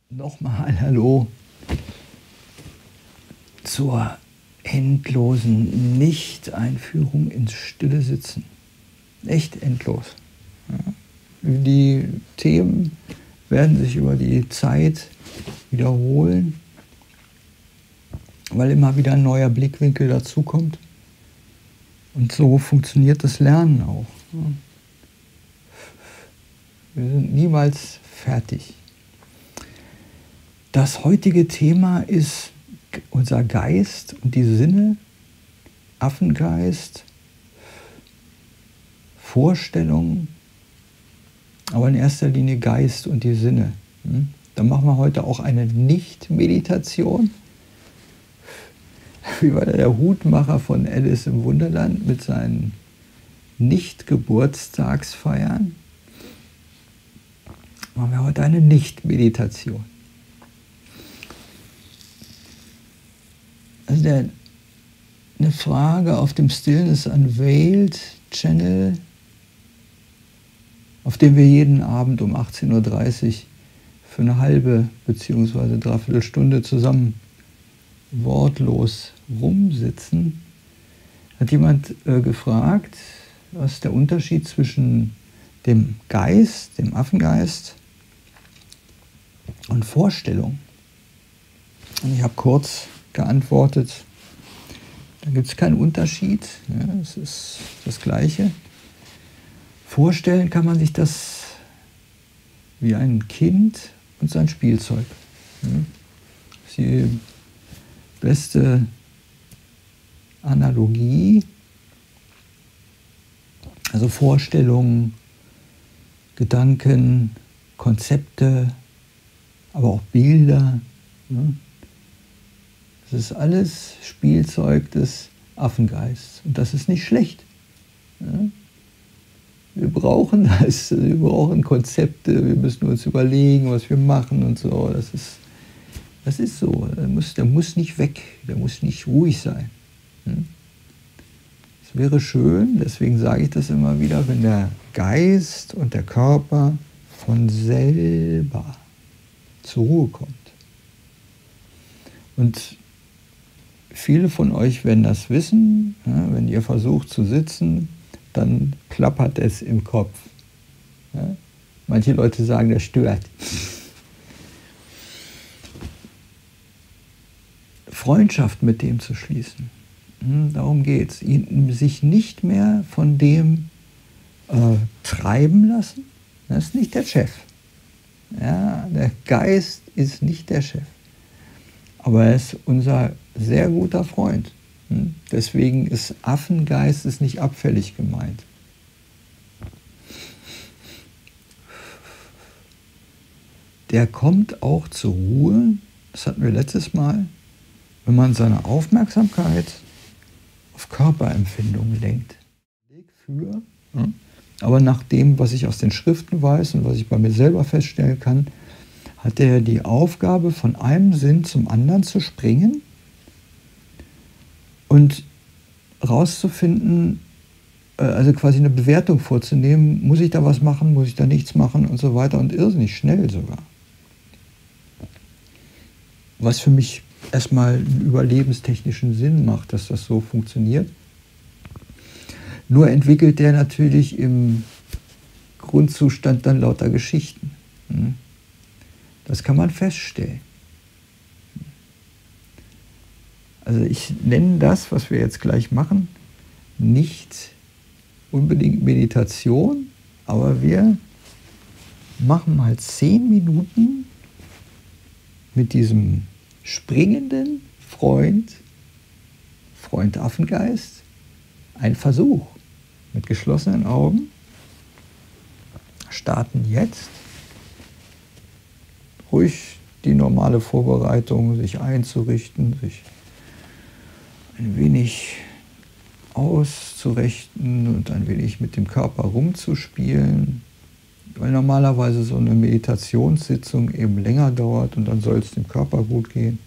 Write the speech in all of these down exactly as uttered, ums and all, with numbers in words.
Nochmal Hallo zur endlosen Nicht-Einführung ins stille Sitzen. Echt endlos. Ja. Die Themen werden sich über die Zeit wiederholen, weil immer wieder ein neuer Blickwinkel dazukommt. Und so funktioniert das Lernen auch. Wir sind niemals fertig. Das heutige Thema ist unser Geist und die Sinne, Affengeist, Vorstellungen, aber in erster Linie Geist und die Sinne. Dann machen wir heute auch eine Nicht-Meditation, wie war der Hutmacher von Alice im Wunderland mit seinen Nicht-Geburtstagsfeiern. Machen wir heute eine Nicht-Meditation. Also der, eine Frage auf dem Stillness Unveiled Channel, auf dem wir jeden Abend um achtzehn Uhr dreißig für eine halbe bzw. dreiviertel Stunde zusammen wortlos rumsitzen, hat jemand äh, gefragt, was ist der Unterschied zwischen dem Geist, dem Affengeist und Vorstellung. Und ich habe kurz geantwortet, da gibt es keinen Unterschied, ja, es ist das Gleiche. Vorstellen kann man sich das wie ein Kind und sein Spielzeug. Ja. Das ist die beste Analogie. Also Vorstellungen, Gedanken, Konzepte, aber auch Bilder. Ja. Das ist alles Spielzeug des Affengeists. Und das ist nicht schlecht. Ja. Wir brauchen das, wir brauchen Konzepte, wir müssen uns überlegen, was wir machen und so. Das ist, das ist so. Der muss, der muss nicht weg, der muss nicht ruhig sein. Es wäre schön, deswegen sage ich das immer wieder, wenn der Geist und der Körper von selber zur Ruhe kommt. Und viele von euch werden das wissen, ja, wenn ihr versucht zu sitzen, dann klappert es im Kopf. Ja. Manche Leute sagen, das stört. Freundschaft mit dem zu schließen, darum geht es. Sich nicht mehr von dem äh, treiben lassen, das ist nicht der Chef. Ja, der Geist ist nicht der Chef. Aber er ist unser sehr guter Freund. Deswegen ist Affengeist ist nicht abfällig gemeint. Der kommt auch zur Ruhe, das hatten wir letztes Mal, wenn man seine Aufmerksamkeit auf Körperempfindungen lenkt. Für, ja, aber nach dem, was ich aus den Schriften weiß und was ich bei mir selber feststellen kann, hat er die Aufgabe, von einem Sinn zum anderen zu springen und rauszufinden, also quasi eine Bewertung vorzunehmen, muss ich da was machen, muss ich da nichts machen und so weiter und irrsinnig schnell sogar. Was für mich erstmal einen überlebenstechnischen Sinn macht, dass das so funktioniert. Nur entwickelt der natürlich im Grundzustand dann lauter Geschichten. Das kann man feststellen. Also ich nenne das, was wir jetzt gleich machen, nicht unbedingt Meditation, aber wir machen mal zehn Minuten mit diesem springenden Freund, Freund Affengeist, ein Versuch mit geschlossenen Augen. Starten jetzt. Ruhig die normale Vorbereitung, sich einzurichten, sich ein wenig auszurichten und ein wenig mit dem Körper rumzuspielen, weil normalerweise so eine Meditationssitzung eben länger dauert und dann soll es dem Körper gut gehen.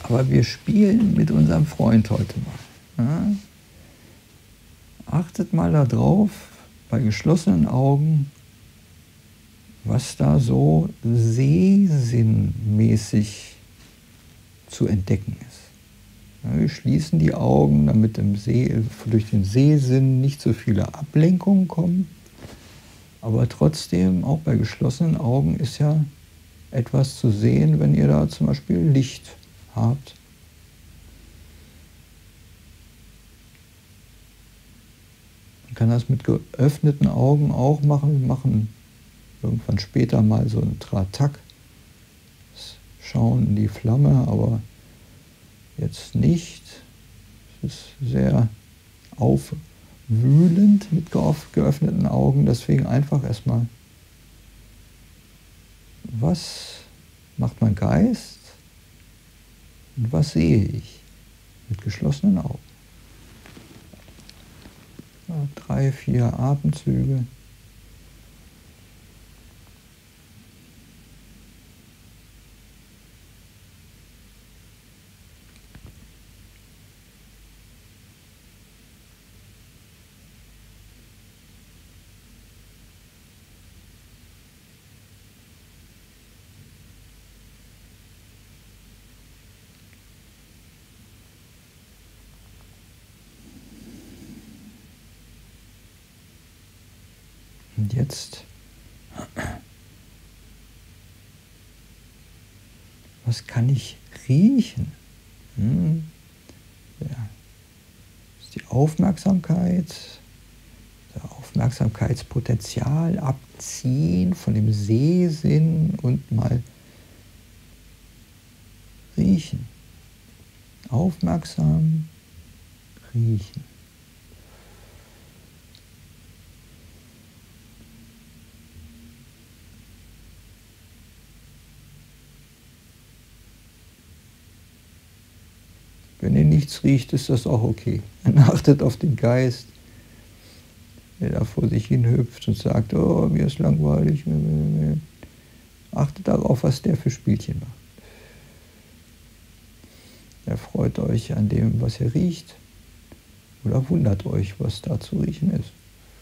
Aber wir spielen mit unserem Freund heute mal. Ja? Achtet mal darauf, bei geschlossenen Augen, was da so sehsinnmäßig zu entdecken ist. Ja, wir schließen die Augen, damit im See, durch den Sehsinn nicht so viele Ablenkungen kommen. Aber trotzdem, auch bei geschlossenen Augen ist ja etwas zu sehen, wenn ihr da zum Beispiel Licht habt. Man kann das mit geöffneten Augen auch machen. Wir machen irgendwann später mal so ein Tratak. Schauen in die Flamme, aber jetzt nicht. Es ist sehr aufwühlend mit geöffneten Augen. Deswegen einfach erstmal, was macht mein Geist und was sehe ich mit geschlossenen Augen. Ja, drei, vier Atemzüge. Und jetzt, was kann ich riechen? Hm? Ja. Ist die Aufmerksamkeit, der Aufmerksamkeitspotenzial abziehen von dem Sehsinn und mal riechen. Aufmerksam riechen. Wenn ihr nichts riecht, ist das auch okay. Dann achtet auf den Geist, der da vor sich hin hüpft und sagt, oh, mir ist langweilig. Achtet darauf, was der für Spielchen macht. Erfreut euch an dem, was ihr riecht, oder wundert euch, was da zu riechen ist.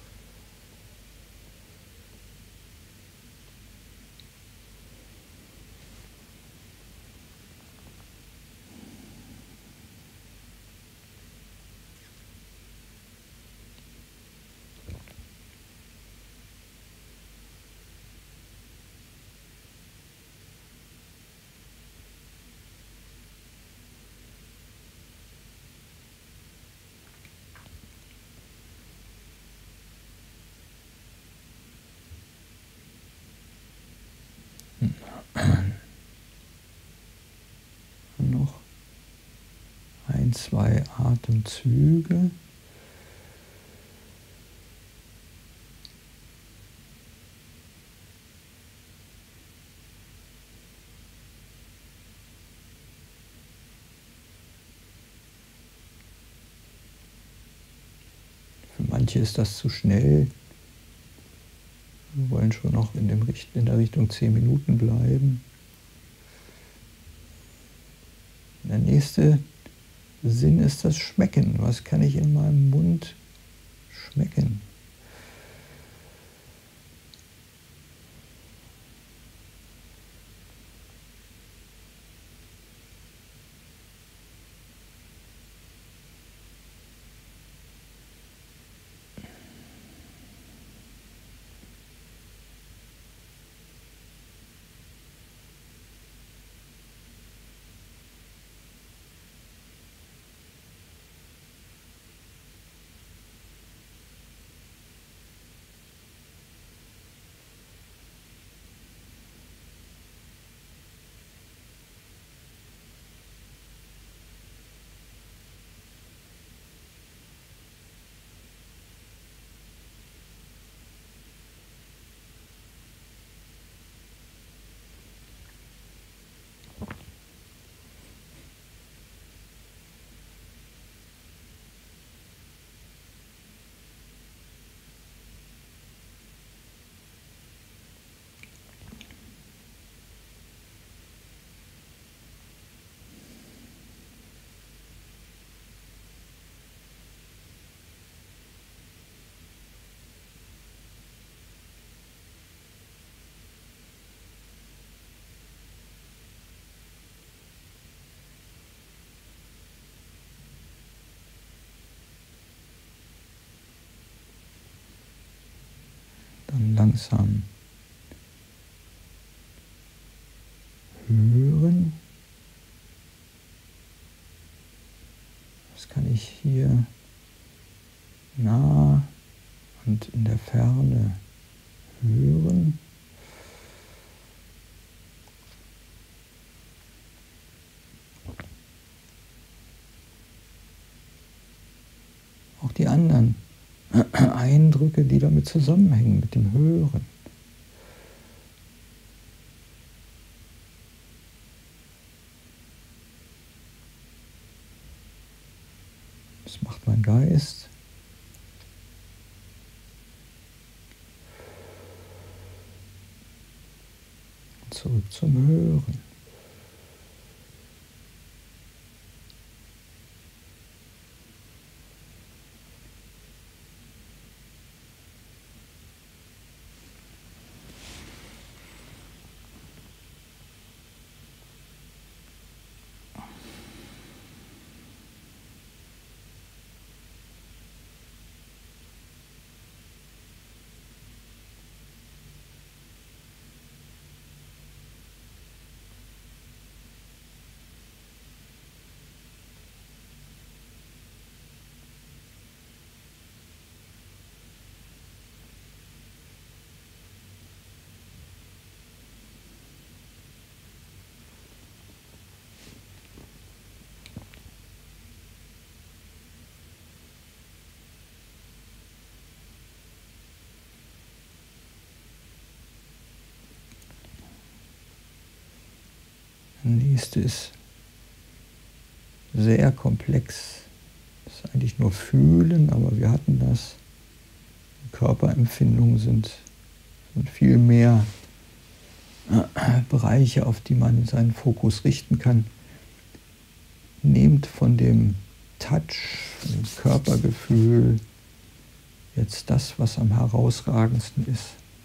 Noch ein, zwei Atemzüge. Für manche ist das zu schnell. Wir wollen schon noch in, dem, in der Richtung zehn Minuten bleiben. Der nächste Sinn ist das Schmecken. Was kann ich in meinem Mund schmecken? langsam hören. Was kann ich hier nah und in der Ferne hören? Auch die anderen Eindrücke, die damit zusammenhängen, mit dem Hören. Was macht mein Geist? Zurück zum Hören. Nächstes sehr komplex. Das ist eigentlich nur Fühlen, aber wir hatten das. Körperempfindungen sind, sind viel mehr Bereiche, auf die man seinen Fokus richten kann. Nehmt von dem Touch, von dem Körpergefühl jetzt das, was am herausragendsten ist.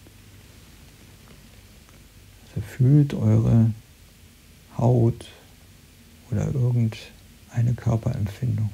Also fühlt eure Haut oder irgendeine Körperempfindung.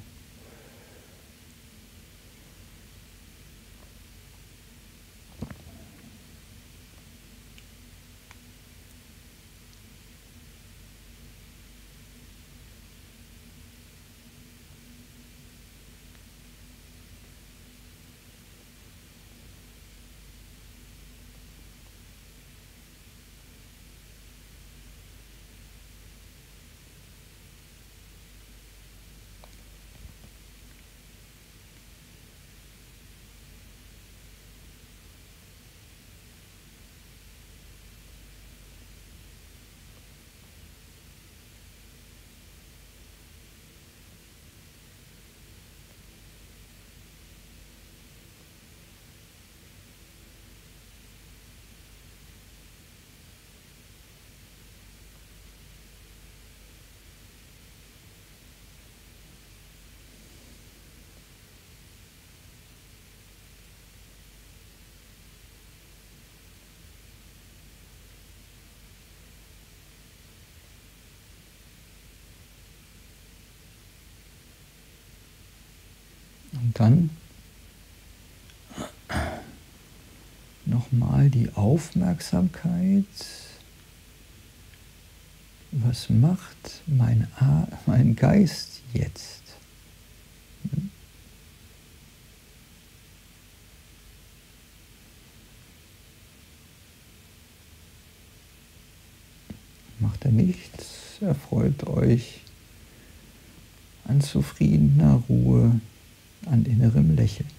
Und dann nochmal die Aufmerksamkeit. Was macht mein, A- mein Geist jetzt? Macht er nichts, erfreut euch an zufriedener Ruhe, an innerem Lächeln.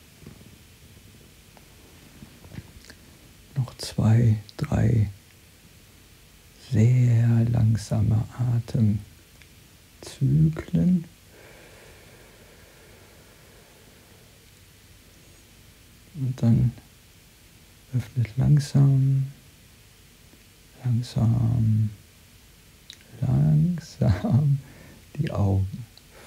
Noch zwei, drei sehr langsame Atemzyklen. Und dann öffnet langsam, langsam, langsam die Augen.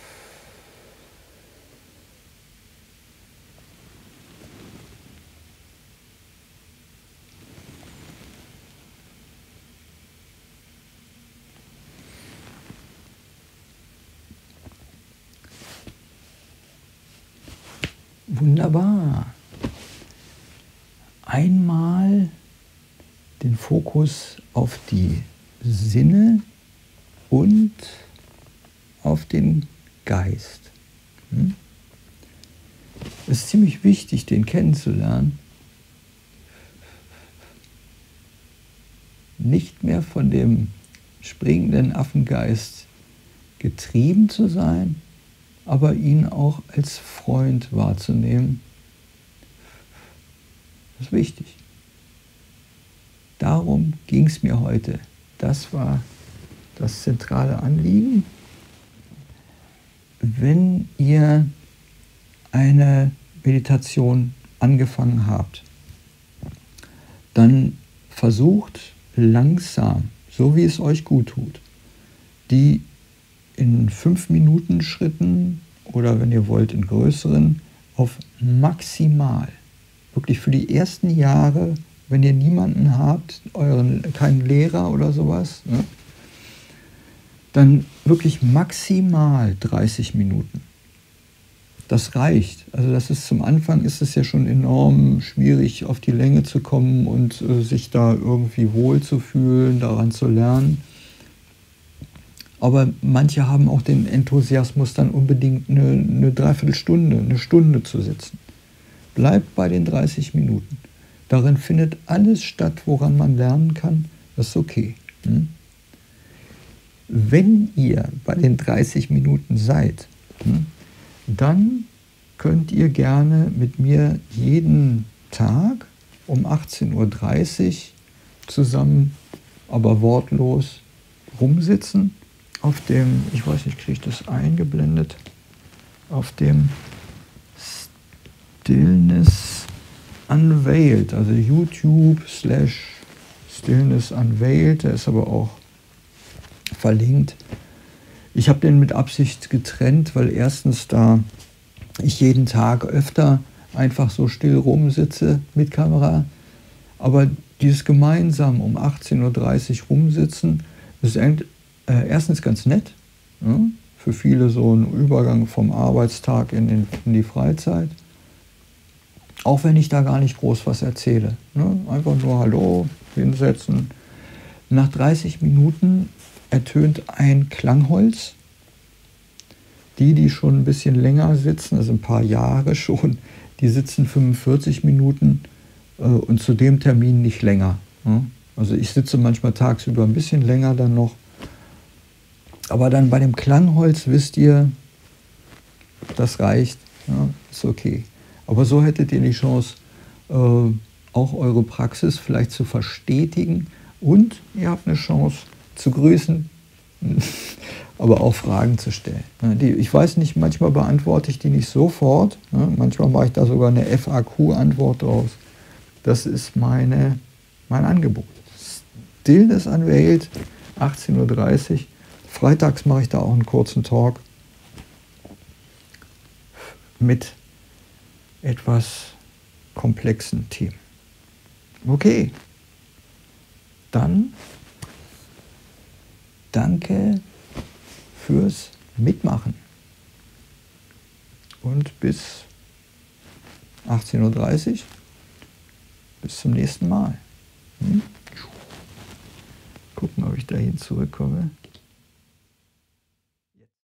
Wunderbar. Einmal den Fokus auf die Sinne und auf den Geist. Hm? Es ist ziemlich wichtig, den kennenzulernen. Nicht mehr von dem springenden Affengeist getrieben zu sein, aber ihn auch als Freund wahrzunehmen. Das ist wichtig. Darum ging es mir heute. Das war das zentrale Anliegen. Wenn ihr eine Meditation angefangen habt, dann versucht langsam, so wie es euch gut tut, die in fünf Minuten Schritten oder wenn ihr wollt in größeren, auf maximal, wirklich für die ersten Jahre, wenn ihr niemanden habt, euren, keinen Lehrer oder sowas, ne, dann wirklich maximal dreißig Minuten. Das reicht. Also das ist zum Anfang ist es ja schon enorm schwierig, auf die Länge zu kommen und äh, sich da irgendwie wohl zu fühlen, daran zu lernen. Aber manche haben auch den Enthusiasmus, dann unbedingt eine, eine Dreiviertelstunde, eine Stunde zu sitzen. Bleibt bei den dreißig Minuten. Darin findet alles statt, woran man lernen kann. Das ist okay. Hm? Wenn ihr bei den dreißig Minuten seid, hm, dann könnt ihr gerne mit mir jeden Tag um achtzehn Uhr dreißig zusammen, aber wortlos rumsitzen. Auf dem, ich weiß nicht, kriege ich das eingeblendet, auf dem Stillness Unveiled, also YouTube slash Stillness Unveiled, der ist aber auch verlinkt. Ich habe den mit Absicht getrennt, weil erstens da ich jeden Tag öfter einfach so still rumsitze mit Kamera, aber dieses gemeinsam um achtzehn Uhr dreißig rumsitzen, ist äh, erstens ganz nett, ja, für viele so ein Übergang vom Arbeitstag in, den, in die Freizeit, auch wenn ich da gar nicht groß was erzähle, ne? Einfach nur Hallo, hinsetzen. Nach dreißig Minuten ertönt ein Klangholz. Die, die schon ein bisschen länger sitzen, also ein paar Jahre schon, die sitzen fünfundvierzig Minuten äh, und zu dem Termin nicht länger. Ne? Also ich sitze manchmal tagsüber ein bisschen länger dann noch. Aber dann bei dem Klangholz wisst ihr, das reicht, ja, ist okay. Aber so hättet ihr die Chance, äh, auch eure Praxis vielleicht zu verstetigen und ihr habt eine Chance zu grüßen, aber auch Fragen zu stellen. Die, ich weiß nicht, manchmal beantworte ich die nicht sofort, manchmal mache ich da sogar eine F A Q-Antwort draus. Das ist meine, mein Angebot. Stillness Unveiled, achtzehn Uhr dreißig. Freitags mache ich da auch einen kurzen Talk mit etwas komplexen Themen. Okay, dann danke fürs Mitmachen und bis achtzehn Uhr dreißig. Bis zum nächsten Mal. Hm? Gucken, ob ich dahin zurückkomme.